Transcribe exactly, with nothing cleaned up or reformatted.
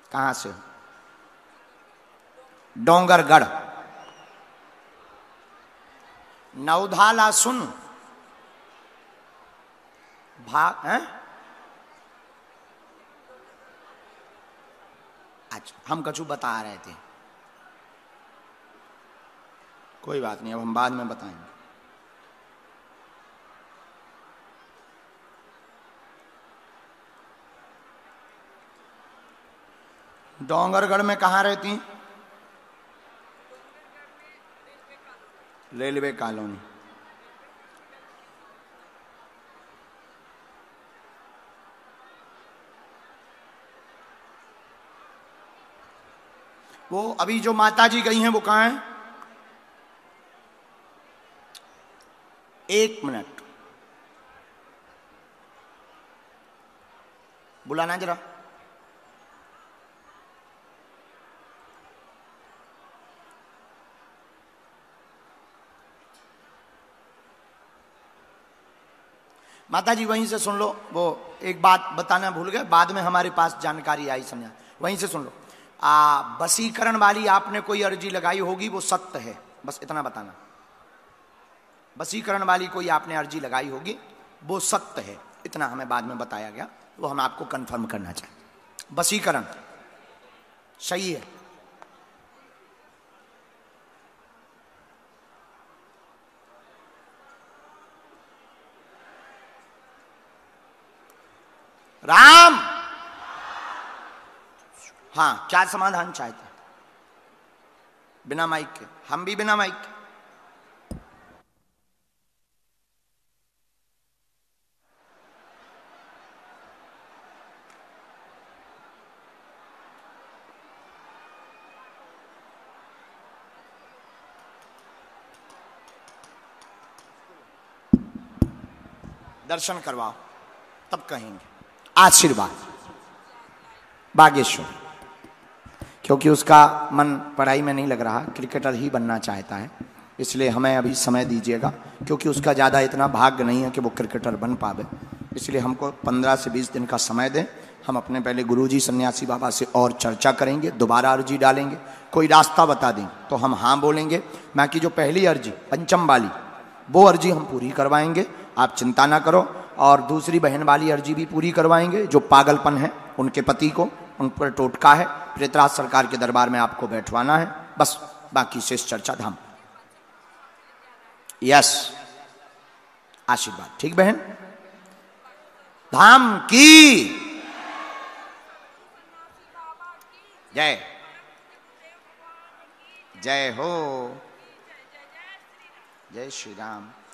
कहां से? डोंगरगढ़। नवधाला सुन भाग हैं? अच्छा, हम कछु बता रहे थे, कोई बात नहीं, अब हम बाद में बताएंगे। डोंगरगढ़ में कहाँ रहती? Railway colony. वो अभी जो माता जी गई हैं वो कहाँ हैं? एक मिनट, बुलाना जरा। माता जी वहीं से सुन लो, वो एक बात बताना भूल गए, बाद में हमारे पास जानकारी आई समझा, वहीं से सुन लो। आ वशीकरण वाली आपने कोई अर्जी लगाई होगी, वो सत्य है, बस इतना बताना। वशीकरण वाली कोई आपने अर्जी लगाई होगी, वो सत्य है, इतना हमें बाद में बताया गया, वो हम आपको कंफर्म करना चाहें। वशीकरण सही है। राम, हाँ, क्या समाधान चाहते हैं? बिना माइक के, हम भी बिना माइक के। दर्शन करवाओ तब कहेंगे। आशीर्वाद बागेश्वर, क्योंकि उसका मन पढ़ाई में नहीं लग रहा, क्रिकेटर ही बनना चाहता है, इसलिए हमें अभी समय दीजिएगा, क्योंकि उसका ज़्यादा इतना भाग्य नहीं है कि वो क्रिकेटर बन पावे, इसलिए हमको पंद्रह से बीस दिन का समय दें। हम अपने पहले गुरुजी सन्यासी बाबा से और चर्चा करेंगे, दोबारा अर्जी डालेंगे, कोई रास्ता बता दें तो हम हाँ बोलेंगे। बाकी जो पहली अर्जी पंचम वाली, वो अर्जी हम पूरी करवाएंगे, आप चिंता ना करो। और दूसरी बहन वाली अर्जी भी पूरी करवाएंगे, जो पागलपन है उनके पति को, उन पर टोटका है, प्रेतराज सरकार के दरबार में आपको बैठवाना है, बस बाकी शेष चर्चा धाम। यस, आशीर्वाद, ठीक बहन, धाम की जय, जय हो, जय श्री राम।